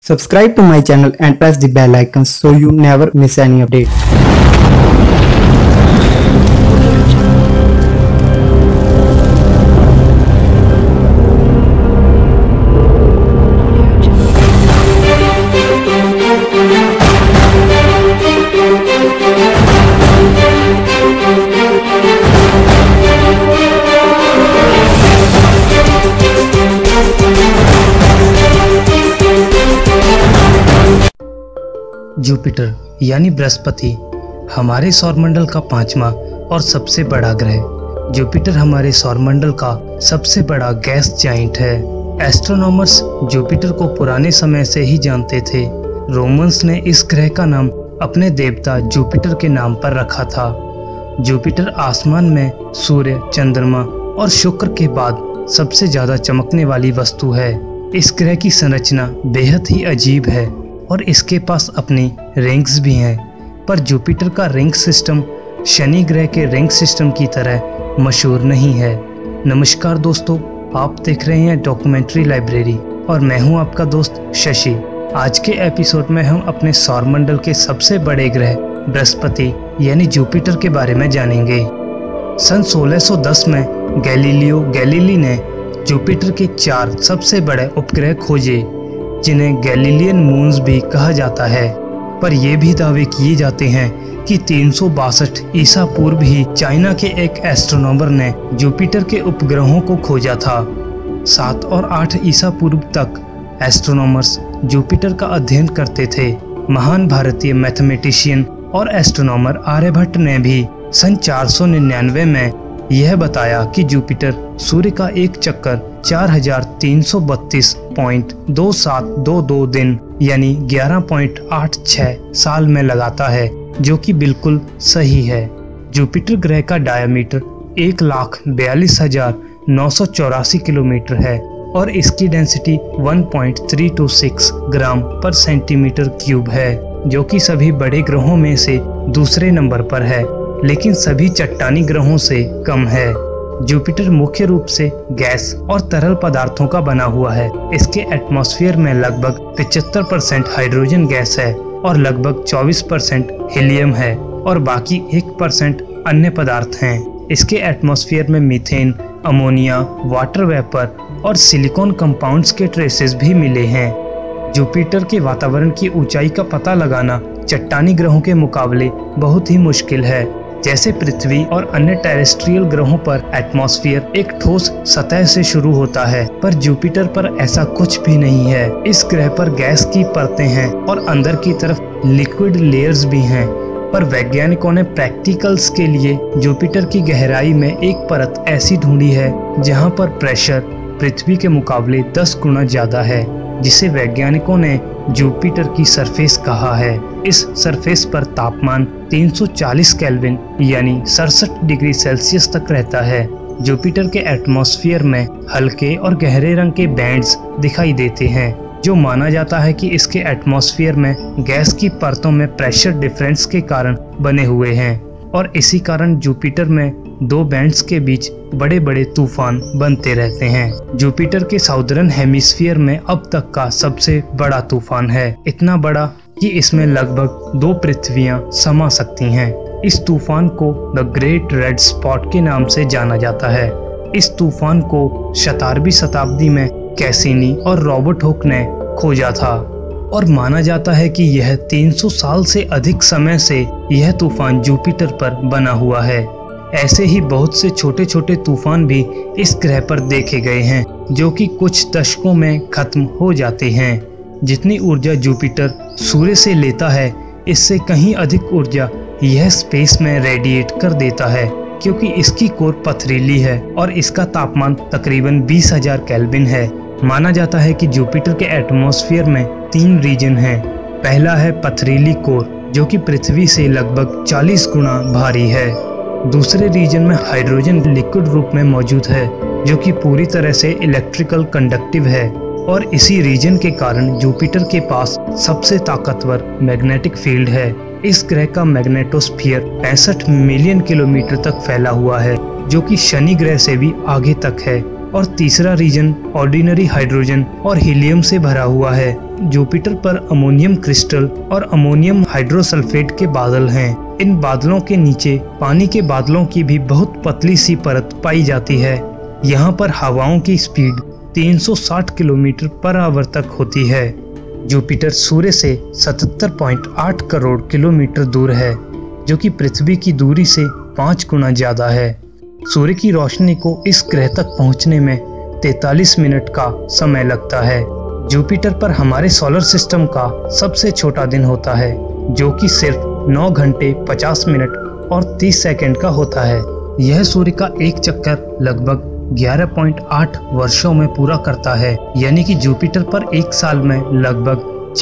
Subscribe to my channel and press the bell icon so you never miss any update. Jupiter यानी बृहस्पति हमारे सौरमंडल का पांचवा और सबसे बड़ा ग्रह। जुपिटर हमारे सौरमंडल का सबसे बड़ा गैस जाइंट है। एस्ट्रोनॉमर्स जुपिटर को पुराने समय से ही जानते थे। रोमन्स ने इस ग्रह का नाम अपने देवता जुपिटर के नाम पर रखा था। जुपिटर आसमान में सूर्य, चंद्रमा और शुक्र के बाद सबसे ज्यादा चमकने वाली वस्तु है। इस ग्रह की संरचना बेहद ही अजीब है और इसके पास अपनी रिंग्स भी हैं, पर जुपिटर का रिंग सिस्टम शनि ग्रह के रिंग सिस्टम की तरह मशहूर नहीं है। नमस्कार दोस्तों, आप देख रहे हैं डॉक्यूमेंट्री लाइब्रेरी और मैं हूं आपका दोस्त शशि। आज के एपिसोड में हम अपने सौरमंडल के सबसे बड़े ग्रह बृहस्पति यानी जुपिटर के बारे में जानेंगे। सन 1610 में गैलीलियो गैलीली ने जुपिटर के 4 सबसे बड़े उपग्रह खोजे, जिन्हें गैलीलियन मून्स भी कहा जाता है। पर यह भी दावे किए जाते हैं कि 362 ईसा पूर्व ही चाइना के एक एस्ट्रोनॉमर ने जुपिटर के उपग्रहों को खोजा था। 7 और 8 ईसा पूर्व तक एस्ट्रोनॉमर्स जुपिटर का अध्ययन करते थे। महान भारतीय मैथमेटिशियन और एस्ट्रोनॉमर आर्यभट्ट ने भी सन 499 में यह बताया कि जुपिटर सूर्य का एक चक्कर 4332.2722 दिन यानी 11.86 साल में लगाता है, जो कि बिल्कुल सही है। जुपिटर ग्रह का डायमीटर 1,42,984 किलोमीटर है और इसकी डेंसिटी 1.326 ग्राम पर सेंटीमीटर क्यूब है, जो कि सभी बड़े ग्रहों में से दूसरे नंबर पर है, लेकिन सभी चट्टानी ग्रहों से कम है। जुपिटर मुख्य रूप से गैस और तरल पदार्थों का बना हुआ है। इसके एटमॉस्फेयर में लगभग 75% हाइड्रोजन गैस है और लगभग 24% हीलियम है और बाकी 1% अन्य पदार्थ हैं। इसके एटमॉस्फेयर में मीथेन, अमोनिया, वाटर वेपर और सिलिकॉन कंपाउंड्स के ट्रेसेस भी मिले हैं। जुपिटर के वातावरण की ऊंचाई का पता लगाना चट्टानी ग्रहों के मुकाबले बहुत ही मुश्किल है। जैसे पृथ्वी और अन्य टेरेस्ट्रियल ग्रहों पर एटमॉस्फेयर एक ठोस सतह से शुरू होता है, पर जुपिटर पर ऐसा कुछ भी नहीं है। इस ग्रह पर गैस की परतें हैं और अंदर की तरफ लिक्विड लेयर्स भी हैं, पर वैज्ञानिकों ने प्रैक्टिकल्स के लिए जुपिटर की गहराई में एक परत ऐसी ढूंढी है जहां पर प्रेशर पृथ्वी के मुकाबले 10 गुना ज्यादा है, जिसे वैज्ञानिकों ने जुपिटर की सरफेस कहा है। इस सरफेस पर तापमान 340 केल्विन यानी 67 डिग्री सेल्सियस तक रहता है। जुपिटर के एटमॉस्फेयर में हल्के और गहरे रंग के बैंड्स दिखाई देते हैं, जो माना जाता है कि इसके एटमॉस्फेयर में गैस की परतों में प्रेशर डिफरेंस के कारण बने हुए हैं और इसी कारण जुपिटर में 2 बैंड्स के बीच बड़े बड़े तूफान बनते रहते हैं। जुपिटर के साउदर्न हेमिस्फीयर में अब तक का सबसे बड़ा तूफान है, इतना बड़ा कि इसमें लगभग 2 पृथ्वियां समा सकती हैं। इस तूफान को द ग्रेट रेड स्पॉट के नाम से जाना जाता है। इस तूफान को 17वीं शताब्दी में कैसिनी और रॉबर्ट हुक ने खोजा था और माना जाता है कि यह 300 साल से अधिक समय से यह तूफान जुपिटर पर बना हुआ है। ऐसे ही बहुत से छोटे छोटे तूफान भी इस ग्रह पर देखे गए हैं, जो कि कुछ दशकों में खत्म हो जाते हैं। जितनी ऊर्जा जुपिटर सूर्य से लेता है, इससे कहीं अधिक ऊर्जा यह स्पेस में रेडिएट कर देता है, क्योंकि इसकी कोर पथरीली है और इसका तापमान तकरीबन 20,000 केल्विन है। माना जाता है कि जुपिटर के एटमॉस्फेयर में 3 रीजन हैं। पहला है पथरीली कोर, जो कि पृथ्वी से लगभग 40 गुना भारी है। दूसरे रीजन में हाइड्रोजन लिक्विड रूप में मौजूद है, जो कि पूरी तरह से इलेक्ट्रिकल कंडक्टिव है और इसी रीजन के कारण जुपिटर के पास सबसे ताकतवर मैग्नेटिक फील्ड है। इस ग्रह का मैग्नेटोस्फीयर 65 मिलियन किलोमीटर तक फैला हुआ है, जो कि शनि ग्रह से भी आगे तक है। और तीसरा रीजन ऑर्डिनरी हाइड्रोजन और हीलियम से भरा हुआ है। जुपिटर पर अमोनियम क्रिस्टल और अमोनियम हाइड्रोसल्फेट के बादल हैं। इन बादलों के नीचे पानी के बादलों की भी बहुत पतली सी परत पाई जाती है। यहाँ पर हवाओं की स्पीड 360 किलोमीटर पर आवर तक होती है। जुपिटर सूर्य से 77.8 करोड़ किलोमीटर दूर है, जो कि पृथ्वी की दूरी से 5 गुना ज्यादा है। सूर्य की रोशनी को इस ग्रह तक पहुंचने में 43 मिनट का समय लगता है। जुपिटर पर हमारे सोलर सिस्टम का सबसे छोटा दिन होता है, जो कि सिर्फ 9 घंटे 50 मिनट और 30 सेकंड का होता है। यह सूर्य का एक चक्कर लगभग 11.8 वर्षों में पूरा करता है, यानी कि जुपिटर पर एक साल में लगभग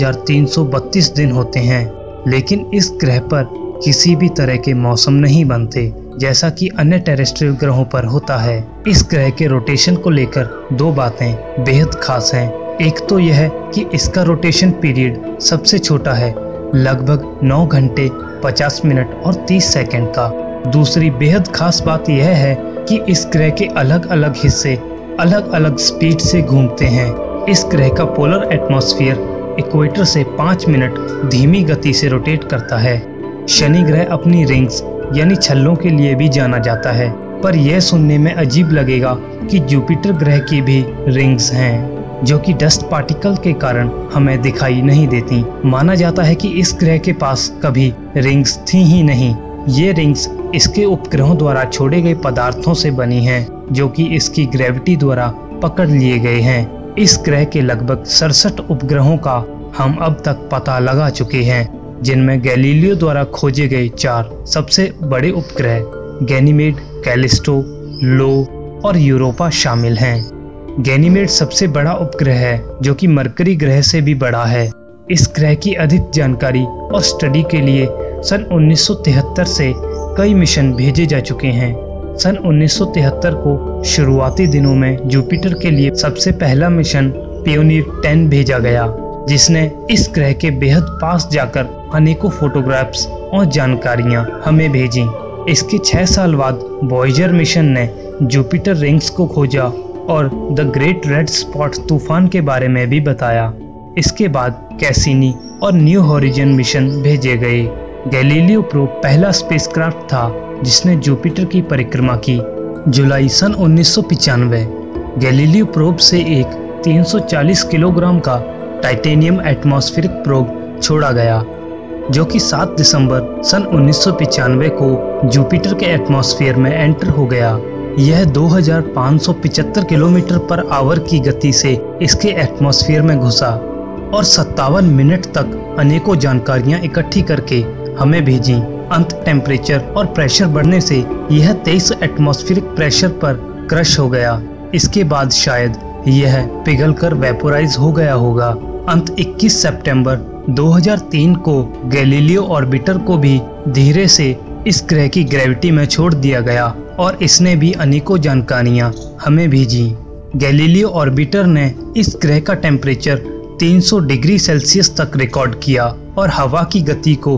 4332 दिन होते हैं। लेकिन इस ग्रह पर किसी भी तरह के मौसम नहीं बनते, जैसा कि अन्य टेरेस्ट्रियल ग्रहों पर होता है। इस ग्रह के रोटेशन को लेकर 2 बातें बेहद खास हैं। एक तो यह कि इसका रोटेशन पीरियड सबसे छोटा है, लगभग 9 घंटे 50 मिनट और 30 सेकंड का। दूसरी बेहद खास बात यह है कि इस ग्रह के अलग अलग हिस्से अलग अलग स्पीड से घूमते हैं। इस ग्रह का पोलर एटमॉस्फेयर इक्वेटर से 5 मिनट धीमी गति से रोटेट करता है। शनि ग्रह अपनी रिंग्स यानी छल्लों के लिए भी जाना जाता है, पर यह सुनने में अजीब लगेगा कि जुपिटर ग्रह की भी रिंग्स हैं, जो कि डस्ट पार्टिकल के कारण हमें दिखाई नहीं देती। माना जाता है कि इस ग्रह के पास कभी रिंग्स थी ही नहीं। ये रिंग्स इसके उपग्रहों द्वारा छोड़े गए पदार्थों से बनी हैं, जो कि इसकी ग्रेविटी द्वारा पकड़ लिए गए हैं। इस ग्रह के लगभग 67 उपग्रहों का हम अब तक पता लगा चुके हैं, जिनमें गैलीलियो द्वारा खोजे गए 4 सबसे बड़े उपग्रह गैनीमेड, कैलिस्टो, लो और यूरोपा शामिल हैं। गैनीमेड सबसे बड़ा उपग्रह है, जो कि मरकरी ग्रह से भी बड़ा है। इस ग्रह की अधिक जानकारी और स्टडी के लिए सन 1973 से कई मिशन भेजे जा चुके हैं। सन 1973 को शुरुआती दिनों में जुपिटर के लिए सबसे पहला मिशन पियोनियर 10 भेजा गया, जिसने इस ग्रह के बेहद पास जाकर अनेकों फोटोग्राफ्स और जानकारियां हमें भेजी। इसके 6 साल बाद वॉयेजर मिशन ने जुपिटर रिंग्स को खोजा और द ग्रेट रेड स्पॉट तूफान के बारे में भी बताया। इसके बाद कैसिनी और न्यू होरिजन मिशन भेजे गए। गैलीलियो प्रोब पहला स्पेसक्राफ्ट था जिसने जुपिटर की परिक्रमा की। जुलाई सन 1995 गैलीलियो प्रोब से एक 340 किलोग्राम का टाइटेनियम एटमॉस्फेरिक प्रोब छोड़ा गया, जो कि 7 दिसंबर सन 1995 को जुपिटर के एटमॉस्फेयर में एंटर हो गया। यह 2575 किलोमीटर पर आवर की गति से इसके एटमॉस्फेयर में घुसा और 57 मिनट तक अनेकों जानकारियां इकट्ठी करके हमें भेजी। अंत टेम्परेचर और प्रेशर बढ़ने से यह 23 एटमॉस्फेरिक प्रेशर पर क्रश हो गया। इसके बाद शायद यह पिघलकर वेपोराइज हो गया होगा। अंत 21 सितंबर 2003 को गैलीलियो ऑर्बिटर को भी धीरे से इस ग्रह की ग्रेविटी में छोड़ दिया गया और इसने भी अनेकों जानकारियां हमें भेजी। गैलीलियो ऑर्बिटर ने इस ग्रह का टेम्परेचर 300 डिग्री सेल्सियस तक रिकॉर्ड किया और हवा की गति को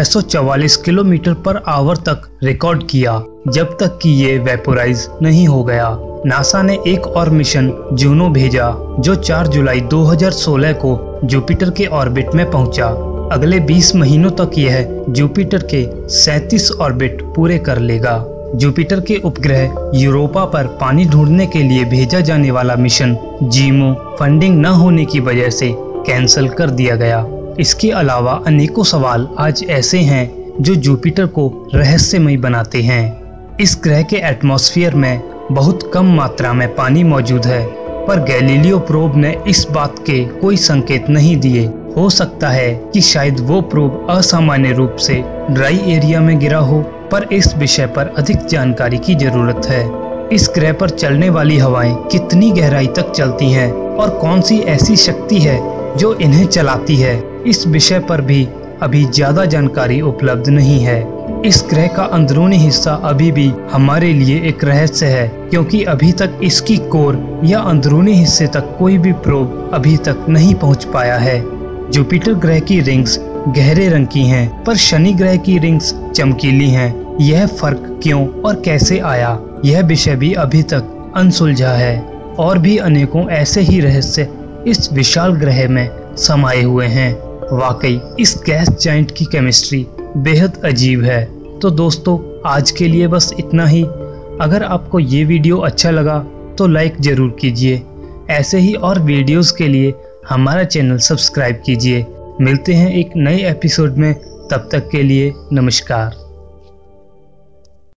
644 किलोमीटर पर आवर तक रिकॉर्ड किया, जब तक कि ये वेपोराइज नहीं हो गया। नासा ने एक और मिशन जूनो भेजा, जो 4 जुलाई 2016 को जुपिटर के ऑर्बिट में पहुंचा। अगले 20 महीनों तक यह जुपिटर के 37 ऑर्बिट पूरे कर लेगा। जुपिटर के उपग्रह यूरोपा पर पानी ढूंढने के लिए भेजा जाने वाला मिशन जीमो फंडिंग न होने की वजह से कैंसिल कर दिया गया। इसके अलावा अनेकों सवाल आज ऐसे हैं जो जुपिटर को रहस्यमय बनाते हैं। इस ग्रह के एटमॉस्फेयर में बहुत कम मात्रा में पानी मौजूद है, पर गैलीलियो प्रोब ने इस बात के कोई संकेत नहीं दिए। हो सकता है कि शायद वो प्रोब असामान्य रूप से ड्राई एरिया में गिरा हो, पर इस विषय पर अधिक जानकारी की जरूरत है। इस ग्रह पर चलने वाली हवाएं कितनी गहराई तक चलती हैं और कौन सी ऐसी शक्ति है जो इन्हें चलाती है, इस विषय पर भी अभी ज्यादा जानकारी उपलब्ध नहीं है। इस ग्रह का अंदरूनी हिस्सा अभी भी हमारे लिए एक रहस्य है, क्योंकि अभी तक इसकी कोर या अंदरूनी हिस्से तक कोई भी प्रोब अभी तक नहीं पहुंच पाया है। जुपिटर ग्रह की रिंग्स गहरे रंग की हैं, पर शनि ग्रह की रिंग्स चमकीली हैं। यह फर्क क्यों और कैसे आया, यह विषय भी अभी तक अनसुलझा है और भी अनेकों ऐसे ही रहस्य इस विशाल ग्रह में समाये हुए हैं। वाकई इस गैस जाइंट की केमिस्ट्री बेहद अजीब है। तो दोस्तों आज के लिए बस इतना ही। अगर आपको ये वीडियो अच्छा लगा तो लाइक ज़रूर कीजिए। ऐसे ही और वीडियोस के लिए हमारा चैनल सब्सक्राइब कीजिए। मिलते हैं एक नए एपिसोड में, तब तक के लिए नमस्कार।